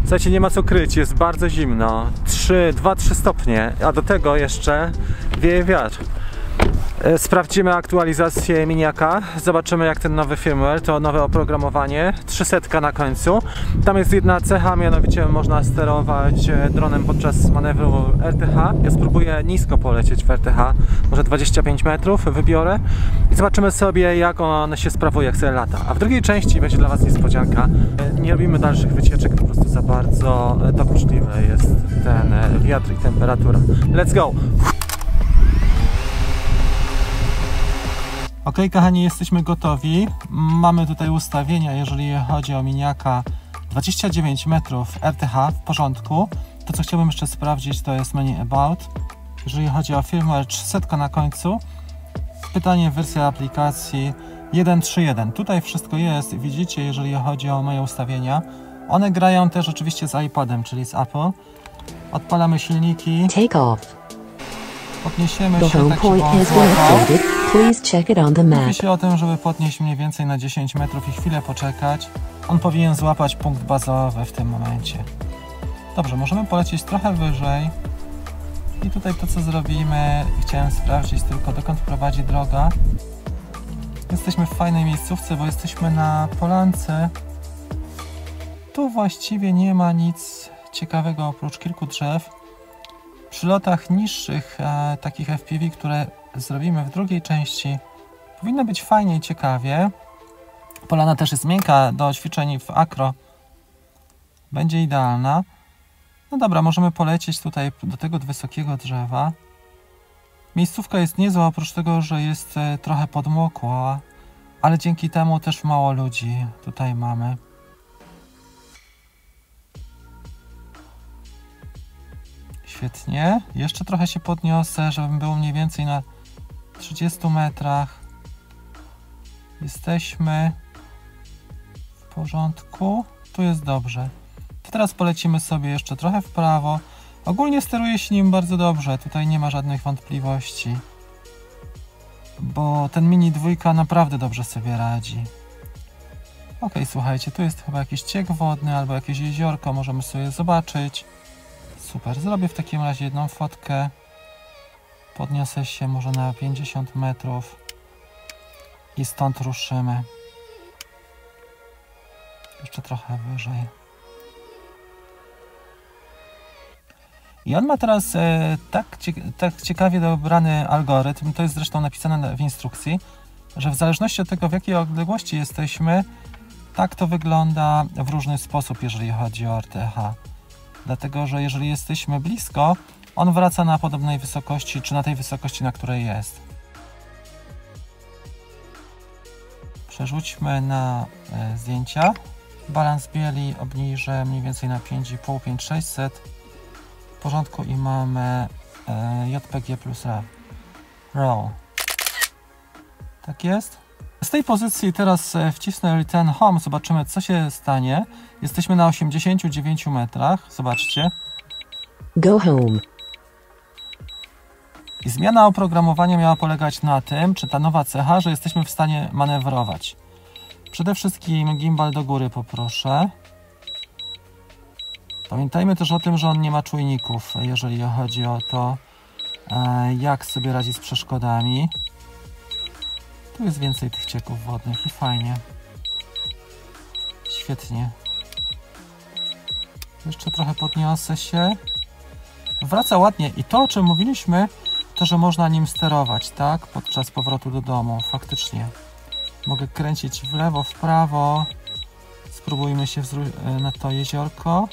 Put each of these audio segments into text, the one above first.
Słuchajcie, nie ma co kryć, jest bardzo zimno. 2-3 stopnie, a do tego jeszcze wieje wiatr. Sprawdzimy aktualizację miniaka, zobaczymy jak ten nowy firmware, to nowe oprogramowanie, 300 na końcu. Tam jest jedna cecha, mianowicie można sterować dronem podczas manewru RTH. Ja spróbuję nisko polecieć w RTH, może 25 metrów wybiorę i zobaczymy sobie jak on się sprawuje, jak sobie lata. A w drugiej części będzie dla Was niespodzianka. Nie robimy dalszych wycieczek, po prostu za bardzo dokuczliwy jest ten wiatr i temperatura. Let's go! Ok, kochani, jesteśmy gotowi. Mamy tutaj ustawienia, jeżeli chodzi o miniaka, 29 metrów RTH, w porządku. To, co chciałbym jeszcze sprawdzić, to jest menu About. Jeżeli chodzi o firmware, 300 na końcu. Pytanie, wersja aplikacji 1.3.1. Tutaj wszystko jest, widzicie, jeżeli chodzi o moje ustawienia. One grają też oczywiście z iPadem, czyli z Apple. Odpalamy silniki. Take off. Podniesiemy The się, home tak point has been updated. Please check it on the map. Mówi się o tym, żeby podnieść mniej więcej na 10 metrów i chwilę poczekać. On powinien złapać punkt bazowy w tym momencie. Dobrze, możemy polecieć trochę wyżej. I tutaj to, co zrobimy, chciałem sprawdzić tylko, dokąd prowadzi droga. Jesteśmy w fajnej miejscówce, bo jesteśmy na polance. Tu właściwie nie ma nic ciekawego oprócz kilku drzew. Przy lotach niższych, takich FPV, które zrobimy w drugiej części, powinno być fajnie i ciekawie. Polana też jest miękka do ćwiczeń w akro. Będzie idealna. No dobra, możemy polecieć tutaj do tego wysokiego drzewa. Miejscówka jest niezła, oprócz tego, że jest trochę podmokła, ale dzięki temu też mało ludzi tutaj mamy. Świetnie. Jeszcze trochę się podniosę, żebym był mniej więcej na 30 metrach. Jesteśmy w porządku. Tu jest dobrze. To teraz polecimy sobie jeszcze trochę w prawo. Ogólnie steruje się nim bardzo dobrze. Tutaj nie ma żadnych wątpliwości. Bo ten Mini 2 naprawdę dobrze sobie radzi. Ok, słuchajcie, tu jest chyba jakiś ciek wodny albo jakieś jeziorko. Możemy sobie zobaczyć. Super, zrobię w takim razie jedną fotkę. Podniosę się może na 50 metrów i stąd ruszymy. Jeszcze trochę wyżej. I on ma teraz tak ciekawie dobrany algorytm, to jest zresztą napisane w instrukcji, że w zależności od tego, w jakiej odległości jesteśmy, tak to wygląda w różny sposób, jeżeli chodzi o RTH. Dlatego, że jeżeli jesteśmy blisko, on wraca na podobnej wysokości, czy na tej wysokości, na której jest. Przerzućmy na zdjęcia. Balans bieli obniżę mniej więcej na 5,5-5,600. W porządku i mamy JPG plus RAW. Tak jest. Z tej pozycji teraz wcisnę Return Home, zobaczymy co się stanie. Jesteśmy na 89 metrach, zobaczcie. Go home. I zmiana oprogramowania miała polegać na tym, czy ta nowa cecha, że jesteśmy w stanie manewrować. Przede wszystkim gimbal do góry poproszę. Pamiętajmy też o tym, że on nie ma czujników, jeżeli chodzi o to, jak sobie radzi z przeszkodami. Tu jest więcej tych cieków wodnych i fajnie. Świetnie. Jeszcze trochę podniosę się. Wraca ładnie i to, o czym mówiliśmy, to, że można nim sterować, tak? Podczas powrotu do domu. Faktycznie. Mogę kręcić w lewo, w prawo. Spróbujmy się na to jeziorko.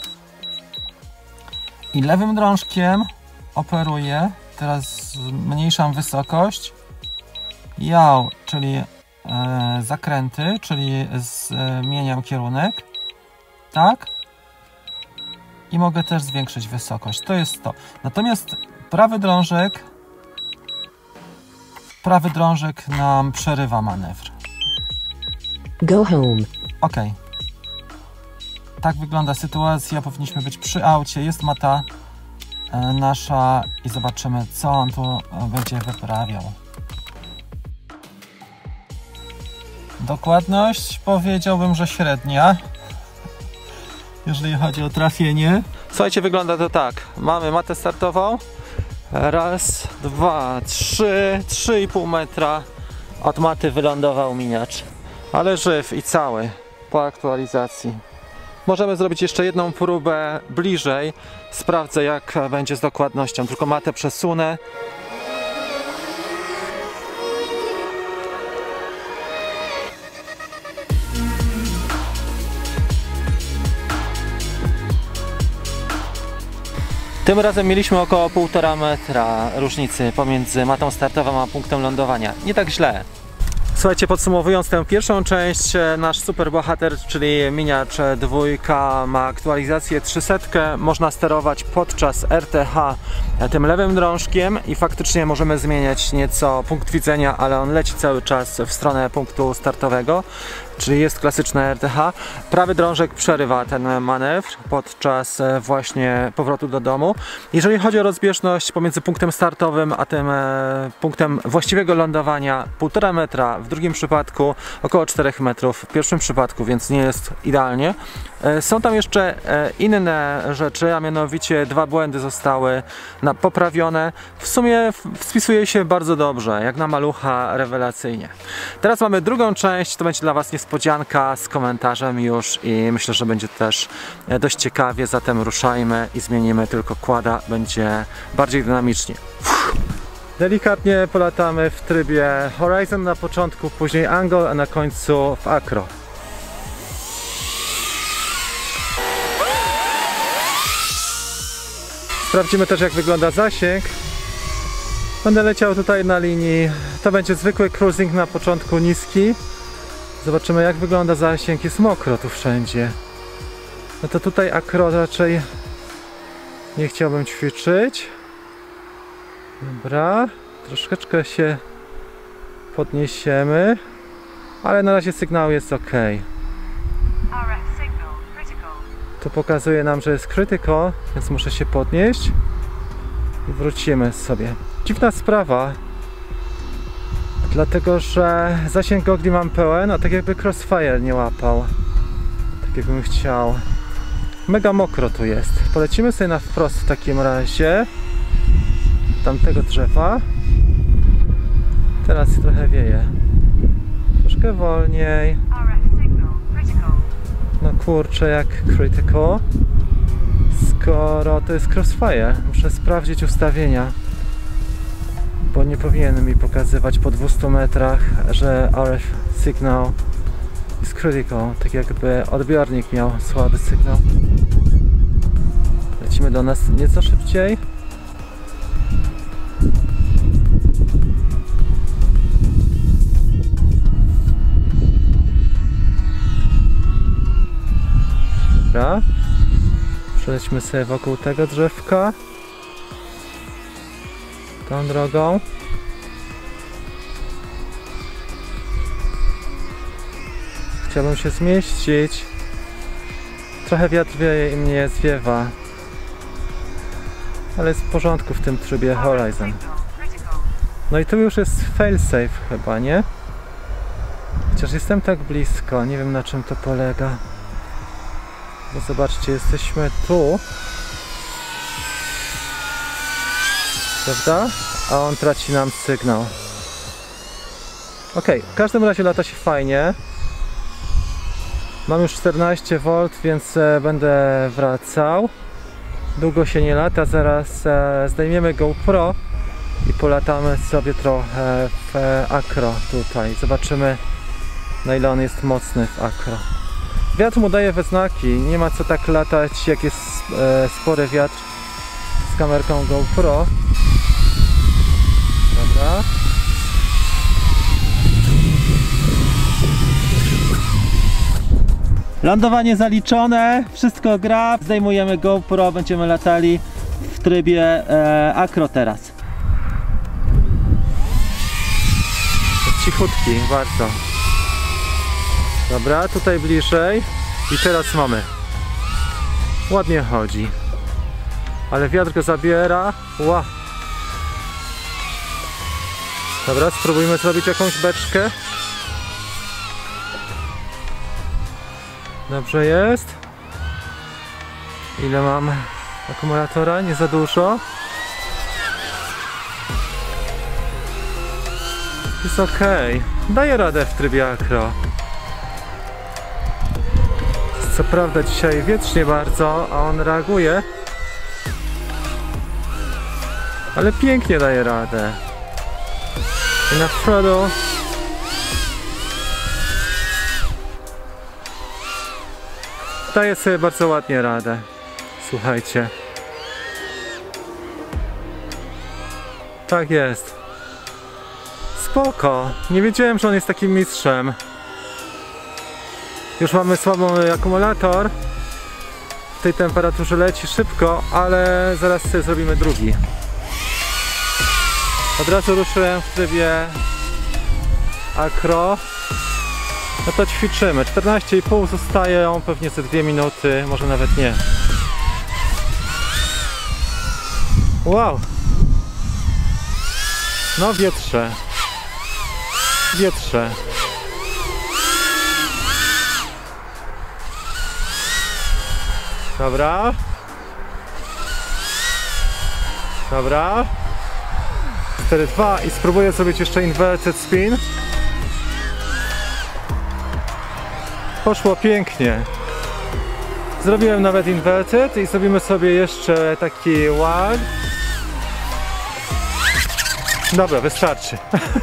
I lewym drążkiem operuję. Teraz zmniejszam wysokość. Yaw, czyli zakręty, czyli zmieniam kierunek. Tak. I mogę też zwiększyć wysokość. To jest to. Natomiast prawy drążek nam przerywa manewr. Go home. Ok. Tak wygląda sytuacja. Powinniśmy być przy aucie. Jest mata nasza i zobaczymy, co on tu będzie wyprawiał. Dokładność powiedziałbym, że średnia. jeżeli chodzi o trafienie. Słuchajcie, wygląda to tak. Mamy matę startową. Raz, dwa, trzy, 3,5 metra od maty wylądował miniacz. Ale żyw i cały po aktualizacji. Możemy zrobić jeszcze jedną próbę bliżej. Sprawdzę, jak będzie z dokładnością. Tylko matę przesunę. Tym razem mieliśmy około 1,5 metra różnicy pomiędzy matą startową a punktem lądowania. Nie tak źle. Słuchajcie, podsumowując tę pierwszą część, nasz superbohater, czyli miniacz 2, ma aktualizację 300. Można sterować podczas RTH tym lewym drążkiem i faktycznie możemy zmieniać nieco punkt widzenia, ale on leci cały czas w stronę punktu startowego, czyli jest klasyczne RTH. Prawy drążek przerywa ten manewr podczas właśnie powrotu do domu. Jeżeli chodzi o rozbieżność pomiędzy punktem startowym a tym punktem właściwego lądowania, 1,5 metra, w drugim przypadku około 4 metrów, w pierwszym przypadku, więc nie jest idealnie. Są tam jeszcze inne rzeczy, a mianowicie 2 błędy zostały poprawione. W sumie spisuje się bardzo dobrze, jak na malucha, rewelacyjnie. Teraz mamy drugą część, to będzie dla Was niespodzianka z komentarzem już i myślę, że będzie też dość ciekawie, zatem ruszajmy i zmienimy tylko quada, będzie bardziej dynamicznie. Delikatnie polatamy w trybie Horizon na początku, później Angle, a na końcu w Acro. Sprawdzimy też, jak wygląda zasięg. Będę leciał tutaj na linii. To będzie zwykły cruising na początku, niski. Zobaczymy, jak wygląda zasięg. Jest mokro tu wszędzie. No to tutaj Acro raczej nie chciałbym ćwiczyć. Dobra, troszeczkę się podniesiemy, ale na razie sygnał jest ok. Tu pokazuje nam, że jest critical, więc muszę się podnieść i wrócimy sobie. Dziwna sprawa, dlatego że zasięg gogli mam pełen, a tak jakby Crossfire nie łapał, tak jakbym chciał. Mega mokro tu jest. Polecimy sobie na wprost w takim razie tamtego drzewa. Teraz trochę wieje. Troszkę wolniej. No kurczę, jak critical. Skoro to jest Crossfire, muszę sprawdzić ustawienia, bo nie powinien mi pokazywać po 200 metrach, że RF sygnał jest critical, tak jakby odbiornik miał słaby sygnał. Lecimy do nas nieco szybciej. Dobra. Przelećmy sobie wokół tego drzewka. Tą drogą. Chciałbym się zmieścić. Trochę wiatr wieje i mnie zwiewa. Ale jest w porządku w tym trybie Horizon. No i tu już jest failsafe chyba, nie? Chociaż jestem tak blisko, nie wiem, na czym to polega. Bo zobaczcie, jesteśmy tu. Prawda? A on traci nam sygnał. Ok, w każdym razie lata się fajnie. Mam już 14V, więc będę wracał. Długo się nie lata, zaraz zdejmiemy GoPro i polatamy sobie trochę w Acro tutaj. Zobaczymy, na ile on jest mocny w Acro. Wiatr mu daje we znaki, nie ma co tak latać, jak jest spory wiatr z kamerką GoPro. Dobra. Lądowanie zaliczone, wszystko gra, zdejmujemy GoPro, będziemy latali w trybie Acro teraz. Cichutki, bardzo. Dobra, tutaj bliżej i teraz mamy. Ładnie chodzi, ale wiatr go zabiera. Ła. Dobra, spróbujmy zrobić jakąś beczkę. Dobrze jest. Ile mam akumulatora? Nie za dużo. Jest ok. Daję radę w trybie akro. Co prawda dzisiaj wietrznie bardzo, a on reaguje. Ale pięknie daje radę. I na przodu daje sobie bardzo ładnie radę. Słuchajcie. Tak jest. Spoko. Nie wiedziałem, że on jest takim mistrzem. Już mamy słaby akumulator. W tej temperaturze leci szybko, ale zaraz sobie zrobimy drugi. Od razu ruszyłem w trybie akro. No to ćwiczymy. 14,5 zostaje, pewnie ze 2 minuty, może nawet nie. Wow! No wietrze. Wietrze. Dobra. Dobra. 4-2 i spróbuję zrobić jeszcze inverted spin. Poszło pięknie. Zrobiłem nawet inverted i zrobimy sobie jeszcze taki wag. Dobra, wystarczy.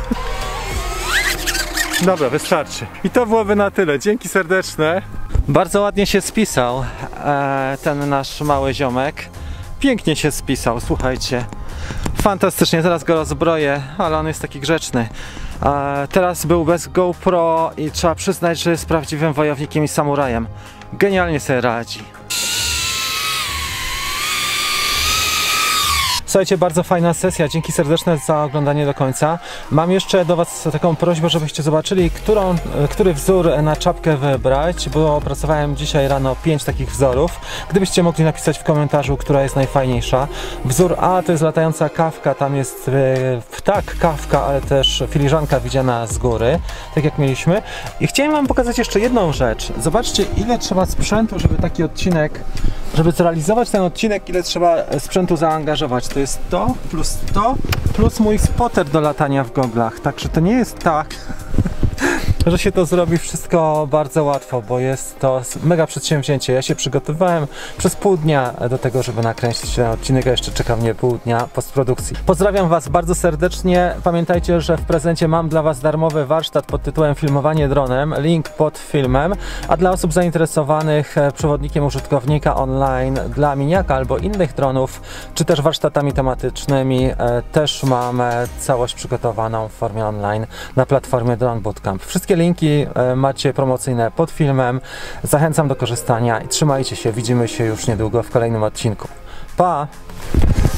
Dobra, wystarczy. I to byłoby na tyle. Dzięki serdeczne. Bardzo ładnie się spisał ten nasz mały ziomek. Pięknie się spisał, słuchajcie. Fantastycznie, zaraz go rozbroję, ale on jest taki grzeczny. Teraz był bez GoPro i trzeba przyznać, że jest prawdziwym wojownikiem i samurajem. Genialnie sobie radzi. Słuchajcie, bardzo fajna sesja, dzięki serdeczne za oglądanie do końca. Mam jeszcze do Was taką prośbę, żebyście zobaczyli, który wzór na czapkę wybrać, bo opracowałem dzisiaj rano 5 takich wzorów. Gdybyście mogli napisać w komentarzu, która jest najfajniejsza. Wzór A to jest latająca kawka, tam jest ptak kawka, ale też filiżanka widziana z góry, tak jak mieliśmy. I chciałem Wam pokazać jeszcze jedną rzecz. Zobaczcie, ile trzeba sprzętu, żeby taki odcinek, żeby zrealizować ten odcinek, ile trzeba sprzętu zaangażować. To jest to, plus mój spotter do latania w goglach. Także to nie jest tak, że się to zrobi wszystko bardzo łatwo, bo jest to mega przedsięwzięcie. Ja się przygotowywałem przez pół dnia do tego, żeby nakręcić ten odcinek, a jeszcze czeka mnie pół dnia postprodukcji. Pozdrawiam Was bardzo serdecznie. Pamiętajcie, że w prezencie mam dla Was darmowy warsztat pod tytułem Filmowanie dronem. Link pod filmem. A dla osób zainteresowanych przewodnikiem użytkownika online dla miniaka albo innych dronów, czy też warsztatami tematycznymi, też mam całość przygotowaną w formie online na platformie Drone Bootcamp. Wszystkie linki macie promocyjne pod filmem. Zachęcam do korzystania i trzymajcie się. Widzimy się już niedługo w kolejnym odcinku. Pa!